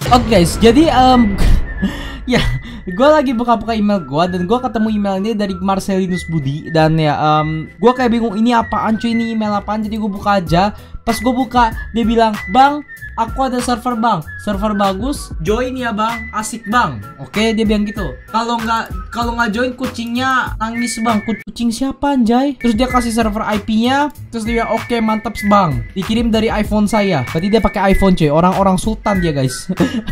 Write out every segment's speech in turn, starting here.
Oke guys, jadi ya, gue lagi buka-buka email gue dan gue ketemu email ini dari Marcelinus Budi dan ya, gue kayak bingung ini apaan cuy, ini email apaan. Jadi gue buka aja. Pas gue buka, dia bilang, "Bang, aku ada server bang, server bagus, join ya bang, asik bang." Oke, dia bilang gitu. Kalau nggak join kucingnya nangis bang. Kucing siapa anjay? Terus dia kasih server IP-nya, terus dia oke mantap bang. Dikirim dari iPhone saya. Berarti dia pakai iPhone cuy. Orang-orang sultan dia guys.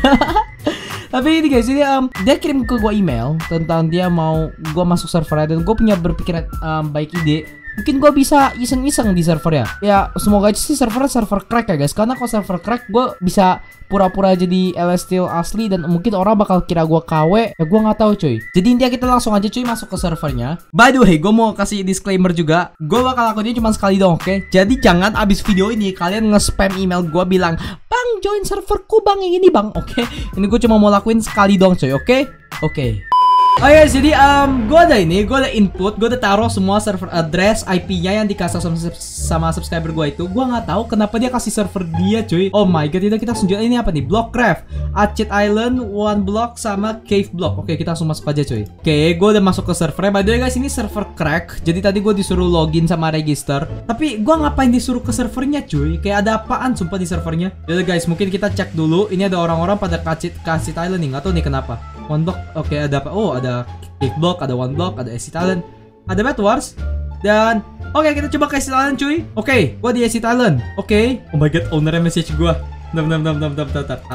Tapi ini guys, ini dia kirim ke gue email tentang dia mau gue masuk servernya dan gue punya berpikiran baik ide. Mungkin gue bisa iseng-iseng di server ya. Ya semoga aja sih server crack ya guys. Karena kalau server crack gue bisa pura-pura jadi Celestial asli dan mungkin orang bakal kira gue KW. Ya gue nggak tahu cuy. Jadi intinya kita langsung aja cuy masuk ke servernya. By the way, gue mau kasih disclaimer juga. Gue bakal lakuinnya cuma sekali dong, oke? Jadi jangan abis video ini kalian nge-spam email gue bilang, "Bang, join serverku bang yang ini bang." Oke? Ini gue cuma mau lakuin sekali dong cuy, oke? Oke. Oh ya, jadi gue ada input, gue udah taruh semua server address IP-nya yang dikasih sama subscriber gue itu. Gue nggak tahu kenapa dia kasih server dia, cuy. Oh my god, itu kita langsung ini apa nih? Blockcraft, Acid Island, One Block sama Cave Block. Oke, kita langsung masuk aja, cuy. Oke, gue udah masuk ke servernya. By the way guys, ini server crack. Jadi tadi gue disuruh login sama register. Tapi gue ngapain disuruh ke servernya, cuy? Kayak ada apaan sumpah di servernya. Yaudah guys, mungkin kita cek dulu. Ini ada orang-orang pada Acid Island nih. Nggak tahu nih kenapa. One Block, oke, ada apa? Oh, ada Cave Block, ada One Block, ada Acid Island, ada Bed Wars, dan oke, kita coba ke Acid Island cuy. Oke, gua di Acid Island. Oke. Oh my god, ownernya message gua. Bentar.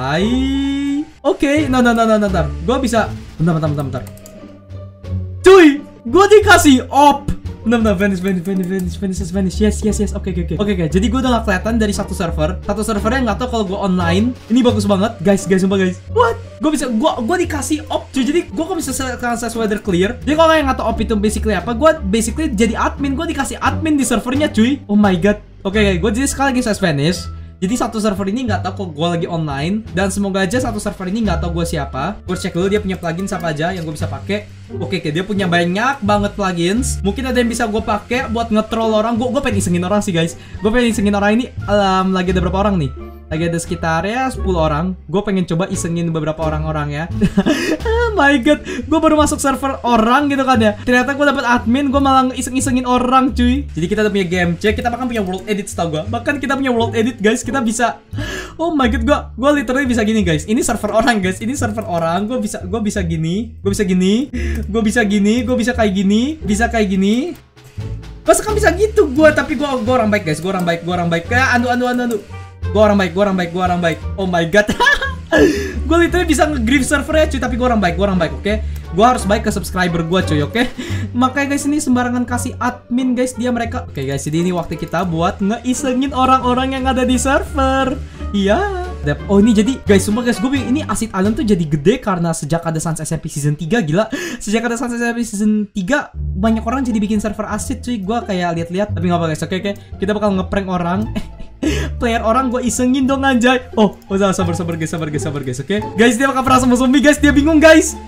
Oke, bentar. Gua bisa. Bentar. Cuy, gua dikasih op. Bentar, vanish. Yes. Oke. Jadi gue udah gak kelihatan dari satu servernya nggak tahu kalau gue online. Ini bagus banget, guys, sumpah guys. What? Gue dikasih op cuy. Jadi gue kok bisa sesuai weather clear. Jadi kalau yang nggak tahu op itu basically apa, gue basically jadi admin. Gue dikasih admin di servernya cuy. Oh my god. Oke, gue jadi sekali lagi saya vanish. Jadi satu server ini nggak tahu kok gue lagi online, dan semoga aja satu server ini nggak tahu gue siapa. Gue cek dulu dia punya plugin apa aja yang gue bisa pakai. Oke, dia punya banyak banget plugins. Mungkin ada yang bisa gue pakai buat nge-troll orang. Gue pengen isengin orang sih guys. Gue pengen isengin orang ini. Lagi ada berapa orang nih? Lagi ada sekitar ya 10 orang. Gue pengen coba isengin beberapa orang-orang ya. Oh my god, gue baru masuk server orang gitu kan ya. Ternyata gue dapet admin, gue malah iseng-isengin orang cuy. Jadi kita udah punya game check, kita bahkan punya world edit setahu gue. Bahkan kita punya world edit guys, kita bisa. Oh my god, gue literally bisa gini guys. Ini server orang guys, ini server orang. Gue bisa gini, gue bisa kayak gini. Masa kan bisa gitu gue, tapi gue orang baik guys, gue orang baik. Anu. Gue orang baik. Oh my god. Gue literally bisa nge-grief servernya cuy, tapi gue orang baik, oke? Gue harus baik ke subscriber gue cuy, oke? Makanya guys, ini sembarangan kasih admin guys, mereka. Oke guys, jadi ini waktu kita buat ngeisengin orang-orang yang ada di server. Iya. Oh ini jadi guys, sumpah guys, gue ini Acid Island tuh jadi gede karena sejak ada Sans SMP season 3, gila. Sejak ada Sans SMP season 3, banyak orang jadi bikin server Acid cuy. Gue kayak lihat-lihat, tapi nggak apa guys, oke. Kita bakal ngeprank orang. Player orang gue isengin dong anjay. Oh sabar guys, oke. Guys, dia bakal perang sama zombie guys. Dia bingung guys.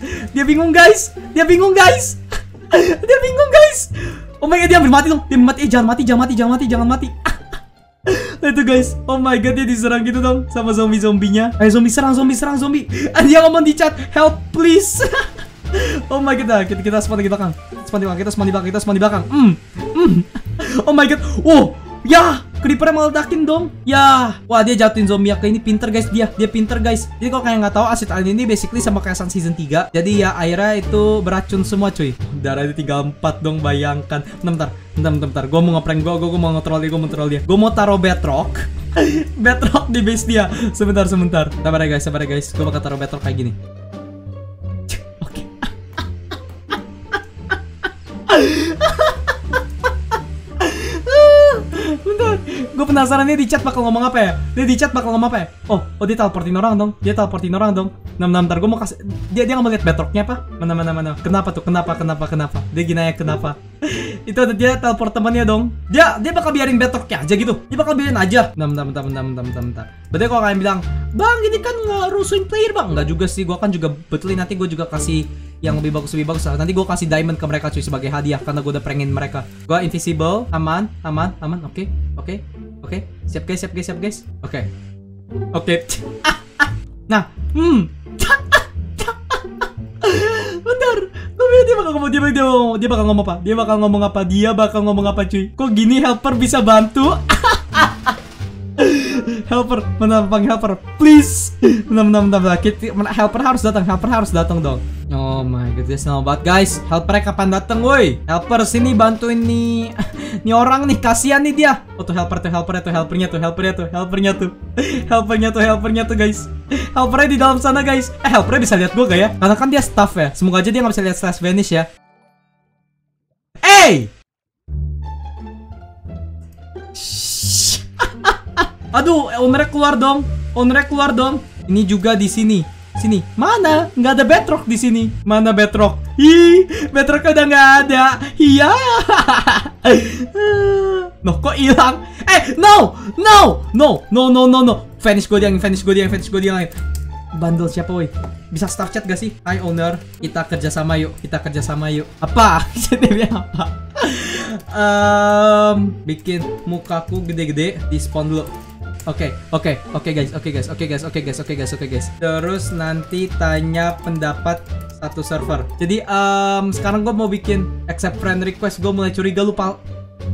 Oh my god, dia hampir mati dong. Jangan mati. Itu guys, oh my god, dia diserang gitu dong sama zombie-zombinya. Ayo zombie, serang zombie. Dia ngomong di chat, "Help please." Oh my god, kita spawn di belakang. Kita spawn di belakang. Oh my god. Oh, ya, creeper meledakin dong. Ya, wah dia jatuhin zombie ya. Ini pinter guys, dia pinter guys. Jadi kalau kalian nggak tahu, Acid Island ini basically sama kayak Sans season 3. Jadi ya airnya itu beracun semua cuy. Darahnya 34 dong, bayangkan. Bentar. Gue mau ngeprank, gue mau nge-troll dia. Gue mau taruh bedrock. Bedrock di base dia. Sebentar. Sabar ya guys. Gue bakal taruh bedrock kayak gini. Oke. Bentar, gue penasaran dia di chat bakal ngomong apa ya? Oh, dia teleportin orang dong. Bentar, gue mau kasih. Dia nggak mau lihat bedrocknya apa? Mana? Kenapa? Dia gini ya, kenapa? Itu dia teleport temannya dong. Dia bakal biarin bedrocknya aja gitu. Dia bakal biarin aja. Bentar. Berarti kalau kalian bilang, "Bang, ini kan ngerusuin player bang." Enggak juga sih, gue kan juga betulin. Nanti gue juga kasih yang lebih bagus. Nanti gue kasih diamond ke mereka cuy sebagai hadiah karena gue udah prangin mereka. Gue invisible, aman. Oke. Siap guys. Oke. Nah, Bentar. Dia bakal ngomong, dia bakal ngomong apa? Dia bakal ngomong apa cuy? Kok gini helper bisa bantu? Helper, mana bang helper? Please. Bentar. Helper harus datang dong. Oh my god, this lama banget guys. Helpernya kapan datang, woi? Helper sini bantuin nih orang nih, kasihan nih dia. Oh tuh helpernya tuh guys. Helpernya di dalam sana guys. Helpernya bisa lihat gue gak ya? Karena kan dia staff ya. Semoga aja dia nggak bisa lihat slash vanish ya. Aduh, ownernya keluar dong. Ini juga di sini. Mana? Nggak ada bedrock di sini. Mana bedrock? Bedrock udah nggak ada. Iya. Noh, kok hilang? No. Vanish gue dia. Bandel siapa woi? Bisa start chat gak sih? Hai owner, kita kerja sama yuk. Apa? Jadi apa? Bikin mukaku gede-gede di spawn dulu. Oke guys. Terus nanti tanya pendapat satu server. Jadi sekarang gue mau bikin accept friend request. Gue mulai curiga lupa.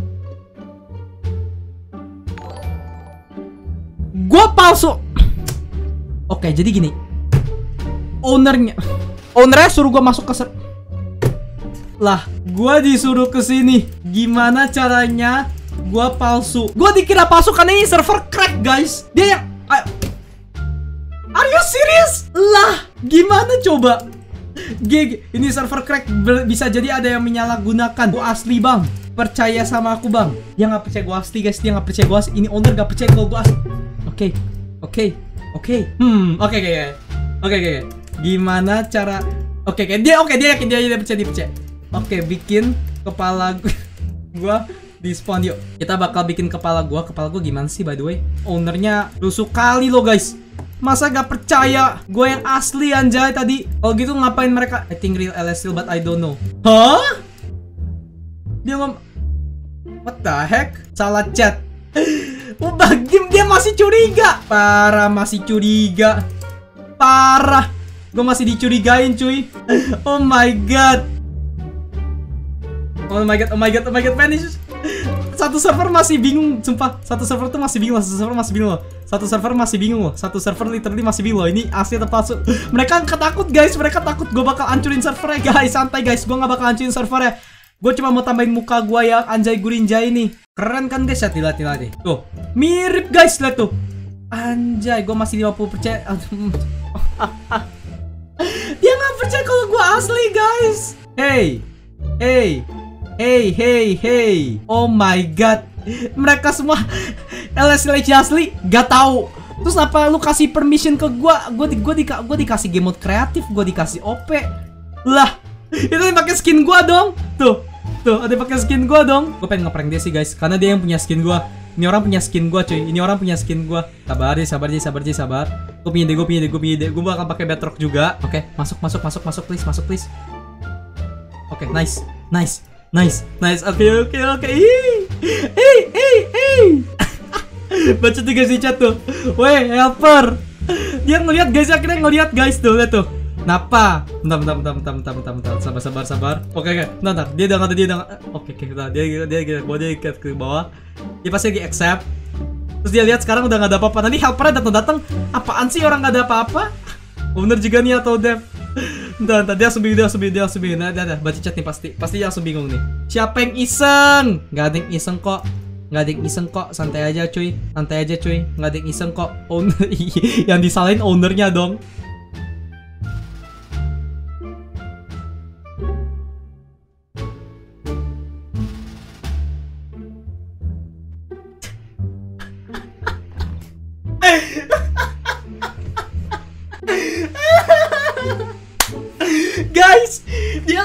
Gue palsu. Oke, jadi gini. Ownernya suruh gue masuk ke lah, gue disuruh ke sini. Gimana caranya? Gua palsu. Gua dikira palsu karena ini server crack, guys. Dia yang Are you serious? Lah, gimana coba? Ini server crack, bisa jadi ada yang menyalahgunakan. Gua asli, Bang. Percaya sama aku, Bang. Dia nggak percaya gua asli, guys. Ini owner nggak percaya kalau gua asli. Oke. Gimana cara? Dia yakin dia percaya. Oke, bikin kepala gua di spawn yuk. Kita bakal bikin kepala gua gimana sih by the way? Ownernya rusuh kali lo guys. Masa gak percaya gue yang asli anjay tadi? Kalau gitu ngapain mereka? I think real LS still but I don't know. Hah? Dia what the heck? Salah chat. Dia masih curiga. Parah. Gue masih dicurigain cuy. Oh my god. Vanish. Satu server masih bingung, sumpah. Satu server masih bingung loh. Satu server literally masih bingung loh. Ini asli atau palsu? Mereka takut guys, gue bakal hancurin servernya guys. Santai guys, gue gak bakal hancurin servernya. Gue cuma mau tambahin muka gue yang anjay gurinjay nih. Keren kan guys ya, lihat nih. Tuh, mirip guys, lihat tuh. Anjay, gue masih 50%. Dia gak percaya kalau gue asli guys. Hey. Oh my god. Mereka semua LS asli gak tahu. Terus apa lu kasih permission ke gua dikasih game mode kreatif, gua dikasih OP. Lah, itu yang pakai skin gua dong. Tuh, ada pakai skin gua dong. Gua pengen ngeprank dia sih guys, karena dia yang punya skin gua. Ini orang punya skin gua cuy. Sabar. Gua punya ide. Gua bakal pakai bedrock juga. Oke, masuk please. Oke, nice. Oke. Baca tuh guys di chat tuh. Weh, helper. Dia ngelihat guys, akhirnya ngelihat guys tuh, lihat tuh. Napa? Bentar. Sabar. Oke. Bentar. Dia udah Oke. Dia ke bawah. Dia pasti lagi accept. Terus dia lihat sekarang udah nggak ada apa-apa. Nanti helpernya datang. Apaan sih orang nggak ada apa-apa? Bener juga nih atau Dev? Bentar, dia langsung bingung. Nah, baca chat nih pasti dia langsung bingung nih. Siapa yang iseng? Gak ada yang iseng kok. Santai aja cuy. Gak ada yang iseng kok. Yang disalahin ownernya dong. Guys, dia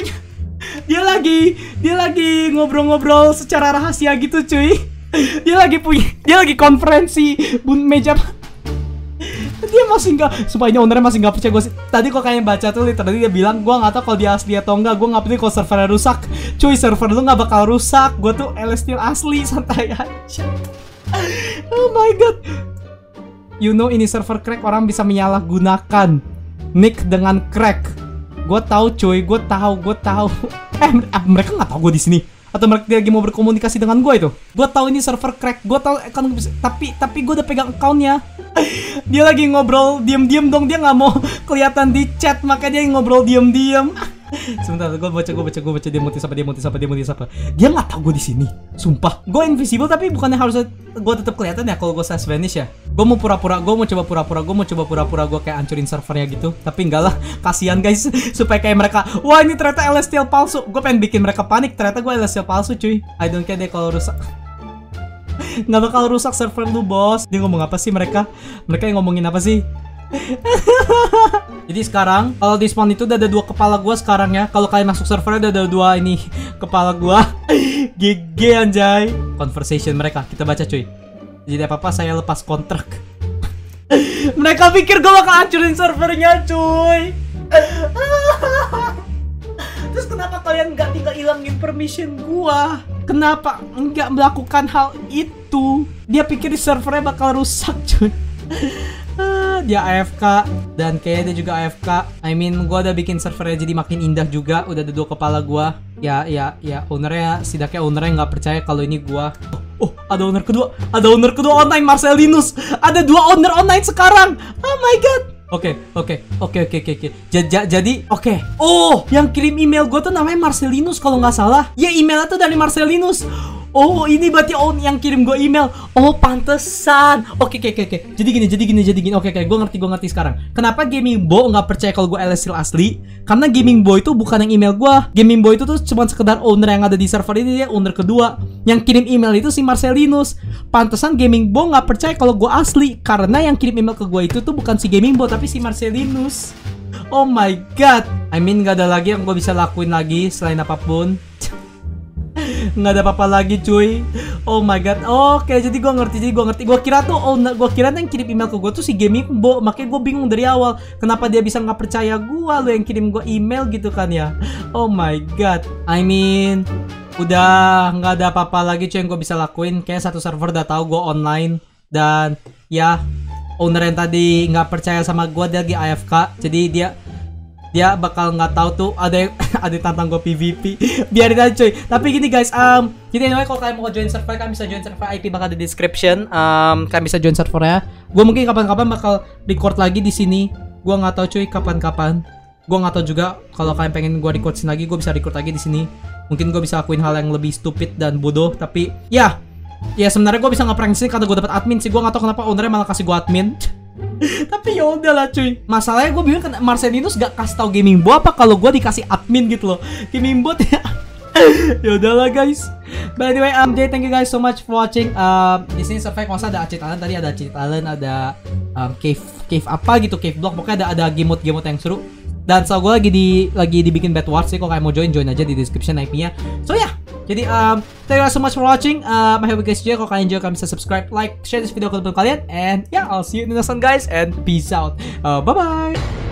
lagi ngobrol-ngobrol secara rahasia gitu cuy. Dia lagi konferensi meja. Dia masih nggak, supaya ownernya masih nggak percaya gue sih. Tadi kok kayaknya baca tuh literally dia bilang, gue nggak tahu kalau dia asli atau enggak. Gue nggak peduli kalau servernya rusak. Cuy, server lu nggak bakal rusak. Gue tuh LS asli, santai aja. Oh my god. You know ini server crack, orang bisa menyalahgunakan nick dengan crack. Gue tahu cuy, gue tahu. Mereka nggak tahu gue di sini. Atau mereka lagi mau berkomunikasi dengan gue itu. Gue tahu ini server crack, gue tahu account, tapi gue udah pegang accountnya. Dia lagi ngobrol diam-diam dong, dia nggak mau kelihatan di chat, makanya dia ngobrol diam-diam. Sebentar, gue baca dia mutis apa. Dia nggak tahu gue di sini. Sumpah, gue invisible tapi bukannya harus gue tetap kelihatan ya kalau gue slash vanish ya. Gue mau coba pura-pura gue kayak hancurin servernya gitu. Tapi enggak lah, kasihan guys. Supaya kayak mereka, wah ini ternyata LSTL palsu. Gue pengen bikin mereka panik, ternyata gue LSTL palsu cuy. I don't care deh kalau rusak. Nggak bakal rusak server lu bos. Dia ngomong apa sih mereka? Mereka yang ngomongin apa sih? Jadi sekarang kalau di spawn itu udah ada 2 kepala gua sekarang ya. Kalau kalian masuk servernya udah ada 2 ini kepala gua. GG anjay. Conversation mereka kita baca cuy. Jadi apa-apa saya lepas kontrak. Mereka pikir gua bakal hancurin servernya cuy. Terus kenapa kalian nggak tinggal hilangin permission gua? Kenapa nggak melakukan hal itu? Dia pikir di servernya bakal rusak cuy. Dia AFK dan kayaknya dia juga AFK. I mean, gua udah bikin servernya jadi makin indah juga. Udah ada 2 kepala gua. Ya, ownernya, setidaknya ownernya nggak percaya kalau ini gua. Oh, ada owner kedua. Ada owner kedua online, Marcelinus. Ada 2 owner online sekarang. Oh my god. Oke. Jadi, oke. Oh, yang kirim email gua tuh namanya Marcelinus kalau nggak salah. Ya, emailnya tuh dari Marcelinus. Oh, ini berarti yang kirim gue email. Oh, pantesan. Oke. Jadi gini. Oke, gue ngerti sekarang. Kenapa Gaming Bo nggak percaya kalau gue LSTL asli? Karena Gaming Bo itu bukan yang email gue. Gaming Bo itu tuh cuma sekedar owner yang ada di server ini, dia owner kedua. Yang kirim email itu si Marcelinus. Pantesan Gaming Bo nggak percaya kalau gue asli, karena yang kirim email ke gue itu tuh bukan si Gaming Bo tapi si Marcelinus. Oh my god. I mean, gak ada lagi yang gue bisa lakuin lagi selain apapun. Nggak ada apa-apa lagi cuy. Oh my god. Oke, jadi gue ngerti. Gue kira yang kirim email ke gue tuh si Gaming Bo. Makanya gue bingung dari awal kenapa dia bisa nggak percaya gue, lo yang kirim gue email gitu kan ya. Oh my god. I mean, udah nggak ada apa-apa lagi cuy yang gue bisa lakuin. Kayak satu server udah tahu gue online. Dan ya, owner yang tadi nggak percaya sama gue, dia lagi AFK. Jadi dia bakal nggak tahu tuh ada tantang gue PVP. Biarin aja cuy. Tapi gini guys, jadi anyway, kalau kalian mau join server, kalian bisa join server, IP bakal ada di description. Kalian bisa join servernya. Gue mungkin kapan-kapan bakal record lagi di sini. Gue nggak tahu cuy kapan-kapan. Gue nggak tahu juga kalau kalian pengen gue recordin lagi, gue bisa record lagi di sini. Mungkin gue bisa lakuin hal yang lebih stupid dan bodoh. Tapi ya sebenarnya gue bisa nge-prank sih karena gue dapat admin sih. Gue nggak tahu kenapa ownernya malah kasih gue admin. Tapi ya udahlah cuy. Masalahnya gue bingung Marcelinus gak kasih tahu Gaming Bo apa kalau gue dikasih admin gitu loh. Gaming Bo ya. Ya udahlah guys. But anyway, jadi thank you guys so much for watching. Di sini survey kalau ada cheat talent tadi, ada cheat talent, ada cave apa gitu, cave block, pokoknya ada game-mode yang seru. Dan so gue lagi dibikin Bed Wars sih. Kalau kalian mau join aja di description IP-nya. So ya. Jadi thank you guys so much for watching. I hope you guys enjoy. Kalau kalian enjoy, kalian bisa subscribe, like, share this video ke teman kalian. And yeah, I'll see you in the next one guys. And peace out. Bye bye.